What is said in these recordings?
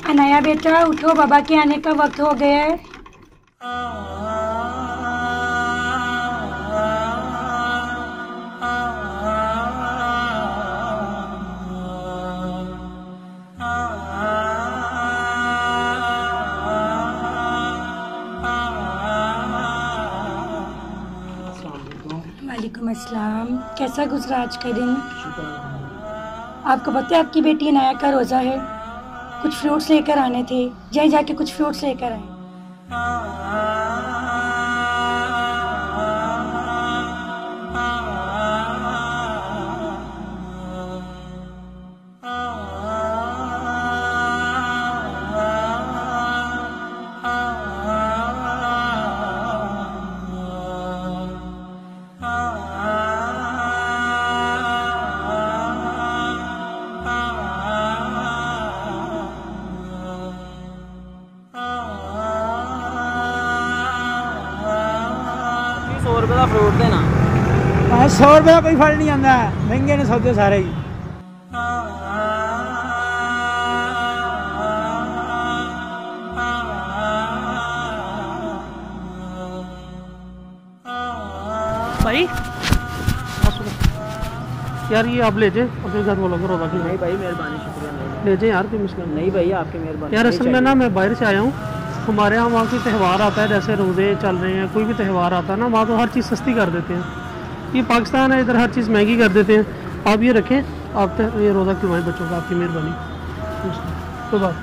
अनाया बेटा उठो, बाबा के आने का वक्त हो गया है। वालेकुम अस्सलाम। कैसा गुजरा आज का दिन? आपको पता है आपकी बेटी अनाया का रोज़ा है, कुछ फ्रूट्स लेकर आने थे, जाके कुछ फ्रूट्स लेकर आए। फ्रूट देना 100 रुपये का कोई फल नहीं आता, महंगे ने सौदे सारे ही। भाई यार ये आप ले जाए अपने घर वालों को रोज़ा की। नहीं भाई मेहरबानी, शुक्रिया। ले जाए यार, कोई मुश्किल नहीं भाई, आपकी मेहरबानी। यार असल में ना मैं बाहर से आया हूँ, हमारे यहाँ वहाँ कोई त्यौहार आता है, जैसे रोज़े चल रहे हैं, कोई भी त्यौहार आता है ना, वहाँ तो हर चीज़ सस्ती कर देते हैं। ये पाकिस्तान है, इधर हर चीज़ महंगी कर देते हैं। आप ये रखें, आप ये रोज़ा क्यों बच्चों का, आपकी मेहरबानी। तो बात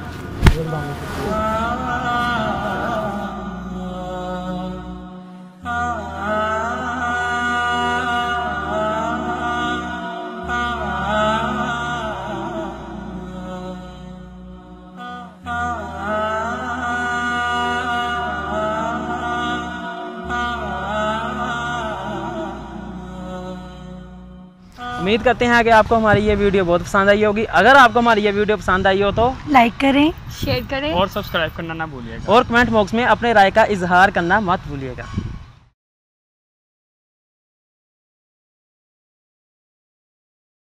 उम्मीद करते हैं कि आपको हमारी ये वीडियो बहुत पसंद आई होगी। अगर आपको हमारी ये वीडियो पसंद आई हो तो लाइक करें, शेयर करें और सब्सक्राइब करना ना भूलिएगा, और कमेंट बॉक्स में अपने राय का इजहार करना मत भूलिएगा।